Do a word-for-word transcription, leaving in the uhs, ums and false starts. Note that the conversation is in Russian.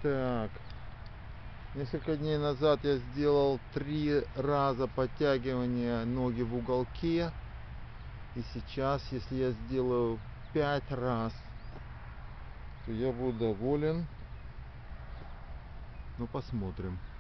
Так, несколько дней назад я сделал три раза подтягивания ноги в уголке. И сейчас, если я сделаю пять раз, то я буду доволен. Ну, посмотрим.